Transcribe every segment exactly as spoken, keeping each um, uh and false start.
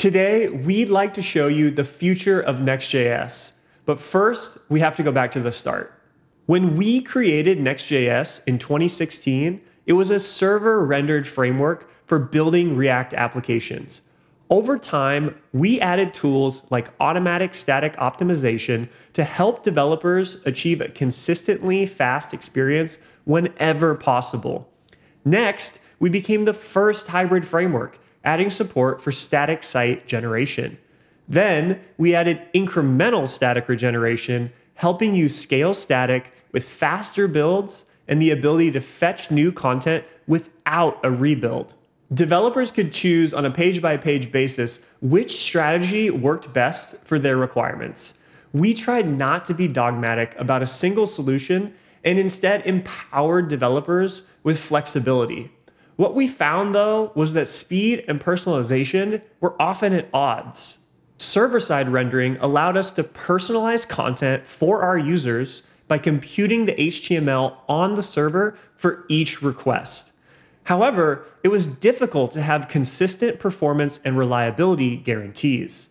Today, we'd like to show you the future of Next.js. But first, we have to go back to the start. When we created Next.js in twenty sixteen, it was a server-rendered framework for building React applications. Over time, we added tools like automatic static optimization to help developers achieve a consistently fast experience whenever possible. Next, we became the first hybrid framework, adding support for static site generation. Then, we added incremental static regeneration, helping you scale static with faster builds and the ability to fetch new content without a rebuild. Developers could choose on a page-by-page basis which strategy worked best for their requirements. We tried not to be dogmatic about a single solution and instead empowered developers with flexibility. What we found, though, was that speed and personalization were often at odds. Server-side rendering allowed us to personalize content for our users by computing the H T M L on the server for each request. However, it was difficult to have consistent performance and reliability guarantees.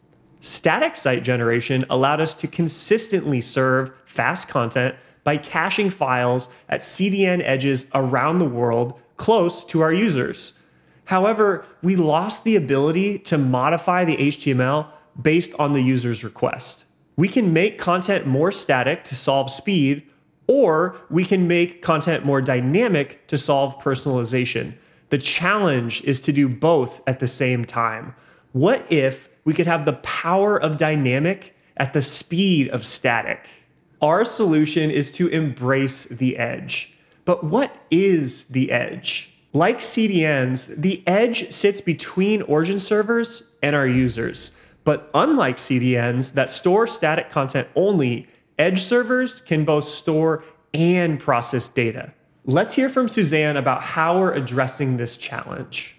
Static site generation allowed us to consistently serve fast content by caching files at C D N edges around the world close to our users. However, we lost the ability to modify the H T M L based on the user's request. We can make content more static to solve speed, or we can make content more dynamic to solve personalization. The challenge is to do both at the same time. What if we could have the power of dynamic at the speed of static? Our solution is to embrace the edge. But what is the edge? Like C D Ns, the edge sits between origin servers and our users. But unlike C D Ns that store static content only, edge servers can both store and process data. Let's hear from Suzanne about how we're addressing this challenge.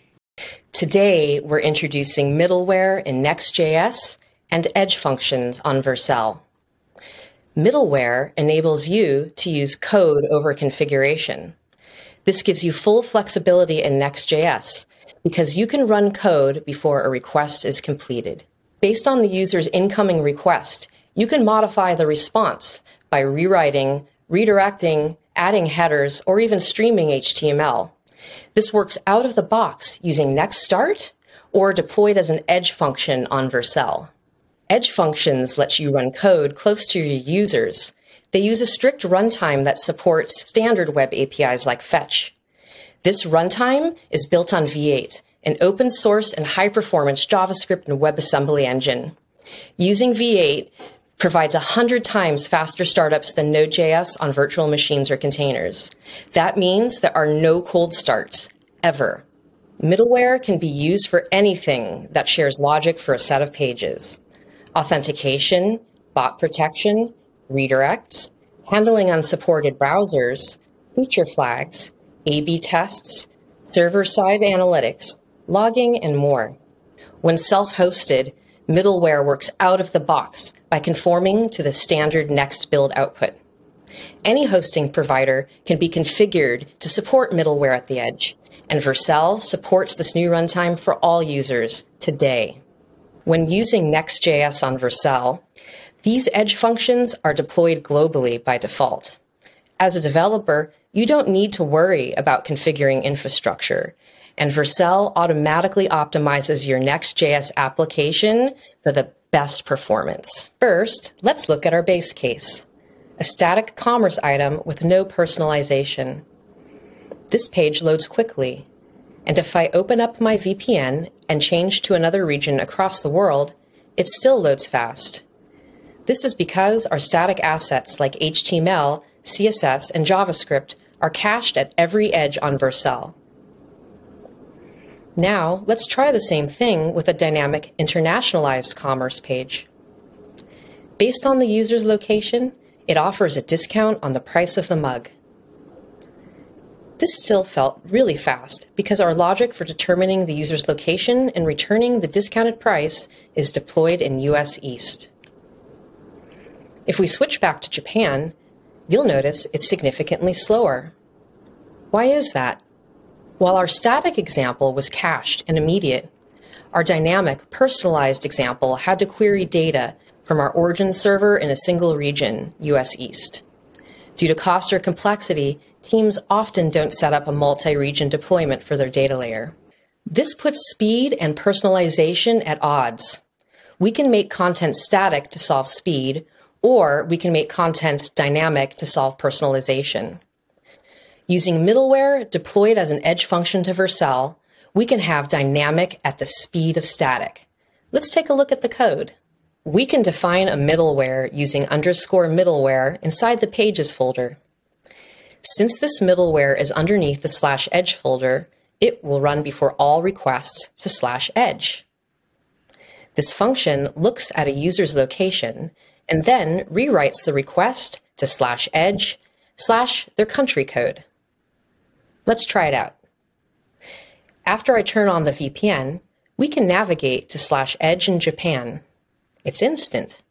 Today, we're introducing middleware in Next.js and edge functions on Vercel. Middleware enables you to use code over configuration. This gives you full flexibility in Next.js because you can run code before a request is completed. Based on the user's incoming request, you can modify the response by rewriting, redirecting, adding headers, or even streaming H T M L. This works out of the box using Next Start or deployed as an edge function on Vercel. Edge functions let you run code close to your users. They use a strict runtime that supports standard web A P Is like Fetch. This runtime is built on V eight, an open source and high-performance JavaScript and WebAssembly engine. Using V eight provides one hundred times faster startups than Node.js on virtual machines or containers. That means there are no cold starts, ever. Middleware can be used for anything that shares logic for a set of pages. Authentication, bot protection, redirects, handling unsupported browsers, feature flags, A B tests, server-side analytics, logging, and more. When self-hosted, middleware works out of the box by conforming to the standard Next build output. Any hosting provider can be configured to support middleware at the edge, and Vercel supports this new runtime for all users today. When using Next.js on Vercel, these edge functions are deployed globally by default. As a developer, you don't need to worry about configuring infrastructure, and Vercel automatically optimizes your Next.js application for the best performance. First, let's look at our base case, a static commerce item with no personalization. This page loads quickly, and if I open up my V P N and change to another region across the world, it still loads fast. This is because our static assets like H T M L, C S S, and JavaScript are cached at every edge on Vercel. Now, let's try the same thing with a dynamic internationalized commerce page. Based on the user's location, it offers a discount on the price of the mug. This still felt really fast because our logic for determining the user's location and returning the discounted price is deployed in U S East. If we switch back to Japan, you'll notice it's significantly slower. Why is that? While our static example was cached and immediate, Our dynamic, personalized example had to query data from our origin server in a single region, U S East. Due to cost or complexity, teams often don't set up a multi-region deployment for their data layer. This puts speed and personalization at odds. We can make content static to solve speed, or we can make content dynamic to solve personalization. Using middleware deployed as an edge function to Vercel, we can have dynamic at the speed of static. Let's take a look at the code. We can define a middleware using underscore middleware inside the pages folder. Since this middleware is underneath the slash edge folder, it will run before all requests to slash edge. This function looks at a user's location and then rewrites the request to slash edge slash their country code. Let's try it out. After I turn on the V P N, we can navigate to slash edge in Japan. It's instant.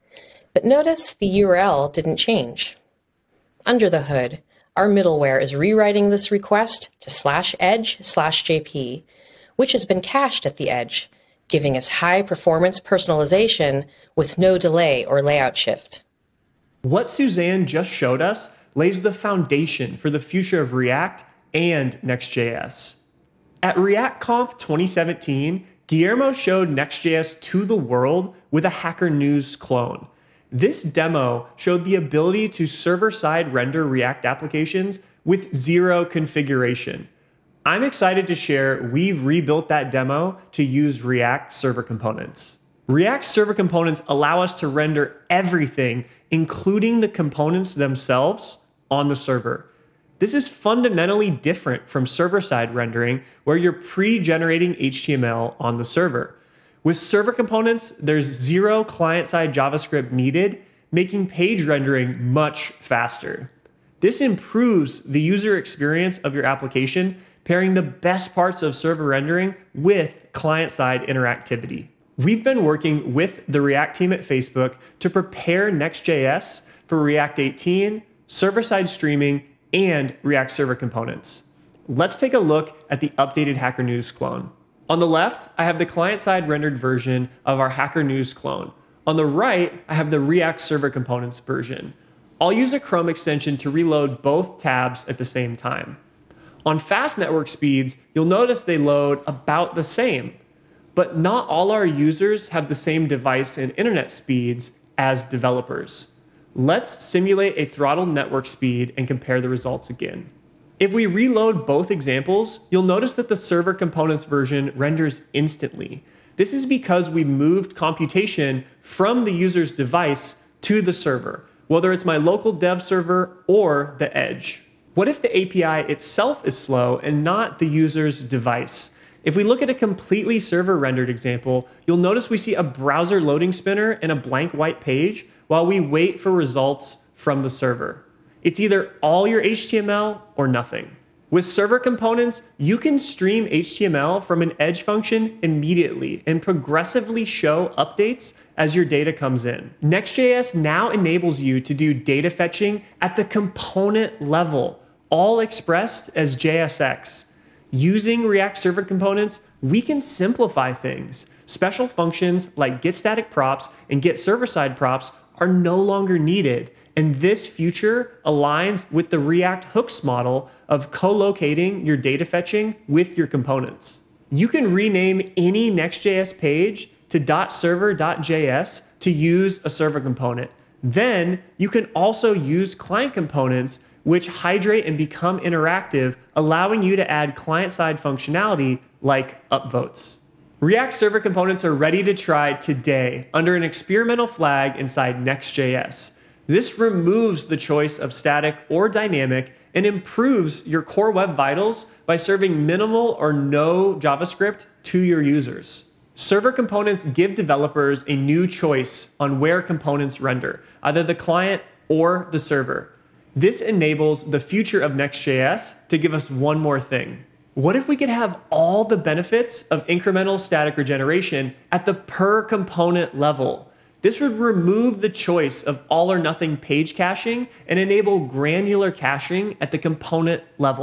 But notice the U R L didn't change. Under the hood, our middleware is rewriting this request to slash edge slash J P, which has been cached at the edge, giving us high performance personalization with no delay or layout shift. What Suzanne just showed us lays the foundation for the future of React and Next.js. At React Conf twenty seventeen, Guillermo showed Next.js to the world with a Hacker News clone. This demo showed the ability to server-side render React applications with zero configuration. I'm excited to share we've rebuilt that demo to use React Server Components. React Server Components allow us to render everything, including the components themselves, on the server. This is fundamentally different from server-side rendering, where you're pre-generating H T M L on the server. With server components, there's zero client-side JavaScript needed, making page rendering much faster. This improves the user experience of your application, pairing the best parts of server rendering with client-side interactivity. We've been working with the React team at Facebook to prepare Next.js for React eighteen, server-side streaming, and React Server Components. Let's take a look at the updated Hacker News clone. On the left, I have the client-side rendered version of our Hacker News clone. On the right, I have the React Server Components version. I'll use a Chrome extension to reload both tabs at the same time. On fast network speeds, you'll notice they load about the same, but not all our users have the same device and internet speeds as developers. Let's simulate a throttled network speed and compare the results again. If we reload both examples, you'll notice that the Server Components version renders instantly. This is because we moved computation from the user's device to the server, whether it's my local dev server or the edge. What if the A P I itself is slow and not the user's device? If we look at a completely server-rendered example, you'll notice we see a browser loading spinner and a blank white page while we wait for results from the server. It's either all your H T M L or nothing. With server components, you can stream H T M L from an edge function immediately and progressively show updates as your data comes in. Next.js now enables you to do data fetching at the component level, all expressed as J S X. Using React Server Components, we can simplify things. Special functions like getStaticProps and getServerSide props are no longer needed, and this feature aligns with the React hooks model of co-locating your data fetching with your components. You can rename any Next.js page to .server.js to use a server component. Then you can also use client components which hydrate and become interactive, allowing you to add client-side functionality like upvotes. React Server Components are ready to try today under an experimental flag inside Next.js. This removes the choice of static or dynamic and improves your core web vitals by serving minimal or no JavaScript to your users. Server Components give developers a new choice on where components render, either the client or the server. This enables the future of Next.js to give us one more thing. What if we could have all the benefits of incremental static regeneration at the per component level? This would remove the choice of all or nothing page caching and enable granular caching at the component level.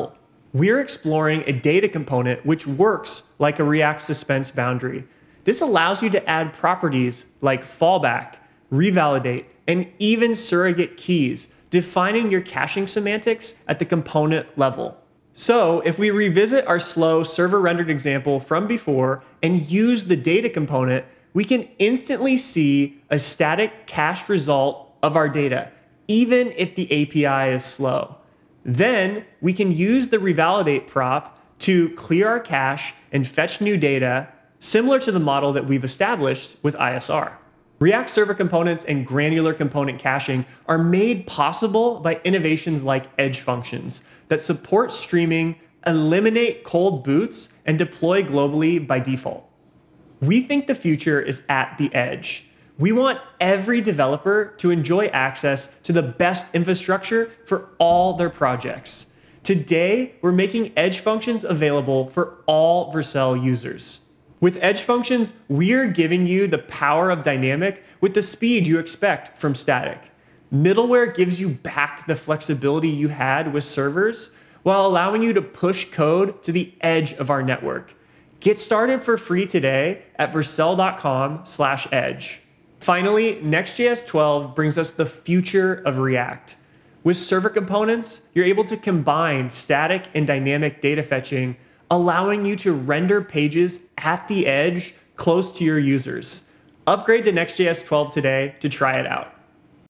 We're exploring a data component which works like a React suspense boundary. This allows you to add properties like fallback, revalidate, and even surrogate keys, defining your caching semantics at the component level. So if we revisit our slow server-rendered example from before and use the data component, we can instantly see a static cached result of our data, even if the A P I is slow. Then we can use the revalidate prop to clear our cache and fetch new data, similar to the model that we've established with I S R. React Server Components and granular component caching are made possible by innovations like edge functions that support streaming, eliminate cold boots, and deploy globally by default. We think the future is at the edge. We want every developer to enjoy access to the best infrastructure for all their projects. Today, we're making edge functions available for all Vercel users. With edge functions, we're giving you the power of dynamic with the speed you expect from static. Middleware gives you back the flexibility you had with servers while allowing you to push code to the edge of our network. Get started for free today at vercel dot com slash edge. Finally, Next.js twelve brings us the future of React. With server components, you're able to combine static and dynamic data fetching, allowing you to render pages at the edge close to your users. Upgrade to Next.js twelve today to try it out.